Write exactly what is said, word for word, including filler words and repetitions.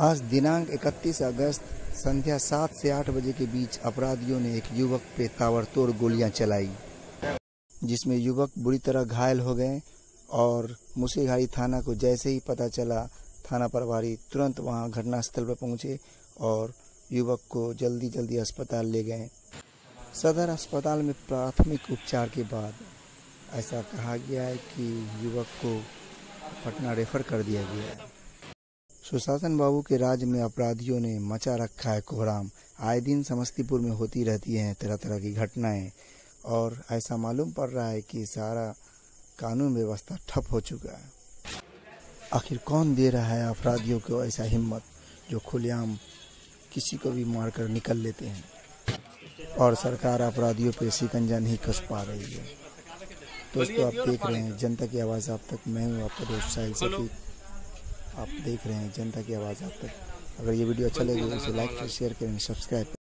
आज दिनांक इकतीस अगस्त संध्या सात से आठ बजे के बीच अपराधियों ने एक युवक पे ताबड़तोड़ गोलियां चलाई, जिसमें युवक बुरी तरह घायल हो गए और मूसेघाटी थाना को जैसे ही पता चला, थाना प्रभारी तुरंत वहां घटनास्थल पर पहुंचे और युवक को जल्दी जल्दी अस्पताल ले गए। सदर अस्पताल में प्राथमिक उपचार के बाद ऐसा कहा गया है कि युवक को पटना रेफर कर दिया गया है। सुशासन बाबू के राज में अपराधियों ने मचा रखा है कोहराम। आए दिन समस्तीपुर में होती रहती हैं तरह तरह की घटनाएं और ऐसा मालूम पड़ रहा है कि सारा कानून व्यवस्था ठप हो चुका है। आखिर कौन दे रहा है अपराधियों को ऐसा हिम्मत जो खुलेआम किसी को भी मारकर निकल लेते हैं, और सरकार अपराधियों पे शिकंजा नहीं कस पा रही है। दोस्तों, आप देख रहे हैं जनता की आवाज़ आप तक। मैं हूँ आपका दोस्त साहिल सफी। आप देख रहे हैं जनता की आवाज़ आप तक। अगर ये वीडियो अच्छा लगे तो इसे लाइक शेयर करें, सब्सक्राइब करें।